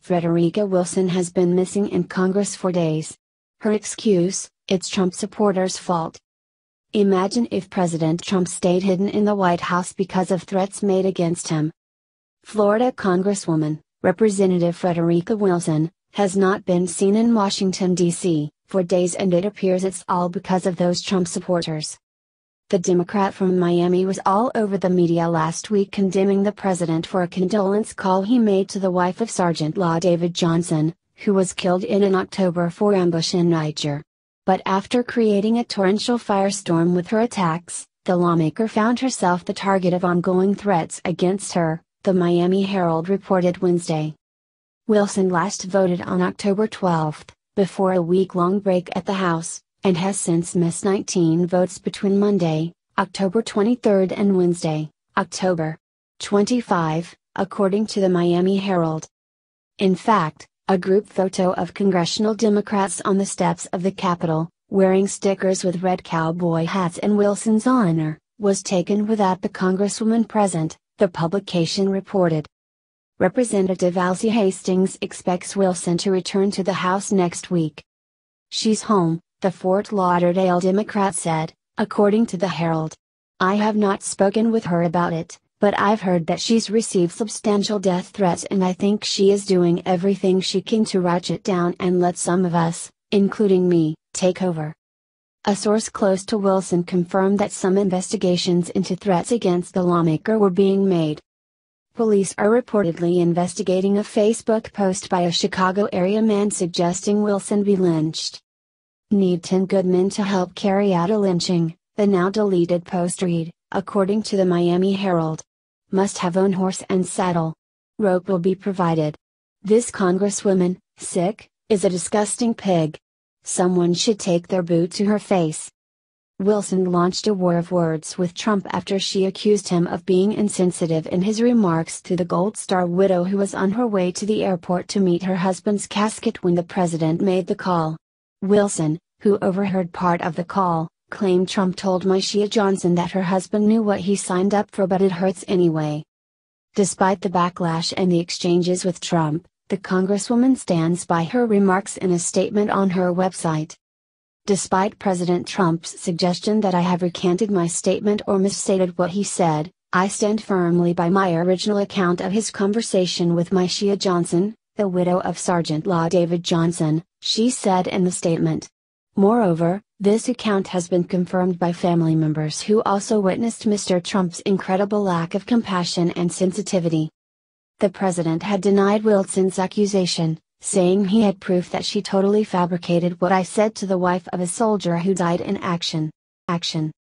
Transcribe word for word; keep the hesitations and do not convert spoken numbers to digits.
Frederica Wilson has been missing in Congress for days. Her excuse: it's Trump supporters' fault. Imagine if President Trump stayed hidden in the White House because of threats made against him. Florida Congresswoman, Representative Frederica Wilson, has not been seen in Washington, D C, for days, and it appears it's all because of those Trump supporters. The Democrat from Miami was all over the media last week condemning the president for a condolence call he made to the wife of Sergeant Law David Johnson, who was killed in an October fourth ambush in Niger. But after creating a torrential firestorm with her attacks, the lawmaker found herself the target of ongoing threats against her, the Miami Herald reported Wednesday. Wilson last voted on October twelfth, before a week-long break at the House, and has since missed nineteen votes between Monday, October twenty-third and Wednesday, October twenty-fifth, according to the Miami Herald. In fact, a group photo of congressional Democrats on the steps of the Capitol, wearing stickers with red cowboy hats in Wilson's honor, was taken without the Congresswoman present, the publication reported. Representative Alcee Hastings expects Wilson to return to the House next week. She's home, the Fort Lauderdale Democrat said, according to the Herald. I have not spoken with her about it, but I've heard that she's received substantial death threats, and I think she is doing everything she can to ratchet down and let some of us, including me, take over. A source close to Wilson confirmed that some investigations into threats against the lawmaker were being made. Police are reportedly investigating a Facebook post by a Chicago area man suggesting Wilson be lynched. Need ten good men to help carry out a lynching, the now deleted post read, according to the Miami Herald. Must have own horse and saddle. Rope will be provided. This congresswoman, sick, is a disgusting pig. Someone should take their boot to her face. Wilson launched a war of words with Trump after she accused him of being insensitive in his remarks to the Gold Star widow who was on her way to the airport to meet her husband's casket when the president made the call. Wilson, who overheard part of the call, claimed Trump told Myshia Johnson that her husband knew what he signed up for, but it hurts anyway. Despite the backlash and the exchanges with Trump, the Congresswoman stands by her remarks in a statement on her website. Despite President Trump's suggestion that I have recanted my statement or misstated what he said, I stand firmly by my original account of his conversation with Myshia Johnson, the widow of Sergeant Law David Johnson, she said in the statement. Moreover, this account has been confirmed by family members who also witnessed Mister Trump's incredible lack of compassion and sensitivity. The president had denied Wilson's accusation, saying he had proof that she totally fabricated what I said to the wife of a soldier who died in action. Action.